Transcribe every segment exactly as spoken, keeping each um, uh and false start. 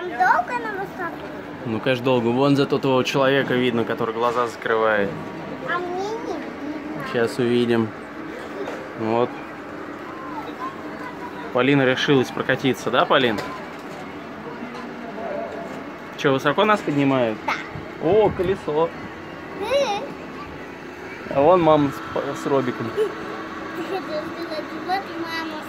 долго на высоту? Ну, конечно, долго. Вон зато того человека видно, который глаза закрывает. А мне не видно. Сейчас увидим. Вот. Полина решилась прокатиться, да, Полин? Что, высоко нас поднимают? Да. О, колесо. А вон мама с, с Робиком. Вот мама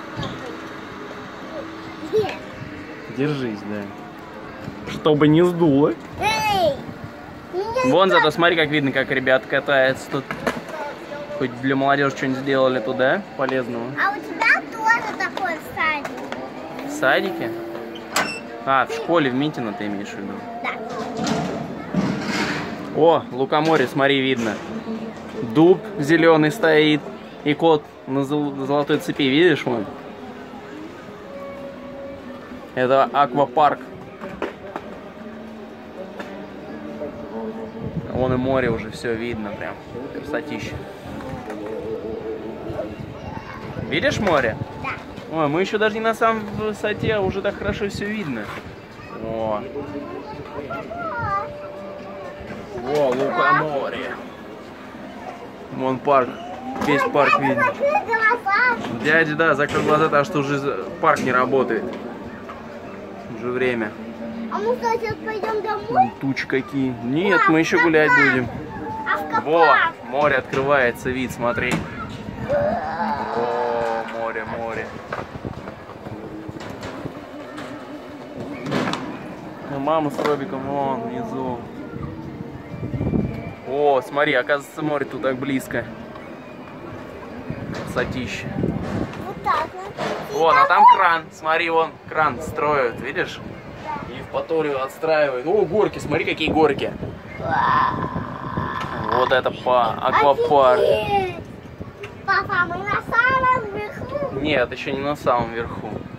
с папой. Держись, да. Чтобы не сдуло. Эй! Вон зато смотри, как видно, как ребят катаются тут. Хоть для молодежи что-нибудь сделали туда полезного. А у тебя тоже такой садик? В садике? А, в школе, в Митино ты имеешь в виду? Да. О, лукоморье, смотри, видно. Дуб зеленый стоит. И кот на золотой цепи, видишь, вон? Это аквапарк. Вон и море уже все видно, прям красотища. Видишь море? Да. Ой, мы еще даже не на самой высоте, а уже так хорошо все видно. О, О лукоморье. Вон парк. Весь парк видно. Дядя, да, закрыл глаза, потому что уже парк не работает. Уже время. А мы что, сейчас пойдем домой? Тучи какие. Нет, мы еще гулять будем. А в Во, море открывается, вид, смотри. О, море, море. Ну, мама с Робиком вон внизу. О, смотри, оказывается, море тут так близко. Красотища. Вот так. Вон, а там кран. Смотри, вон кран строят, видишь? И в Паторию отстраивают. О, горки, смотри, какие горки. Вот это по аквапарк. Папа, мы на самом верху? Нет, еще не на самом верху.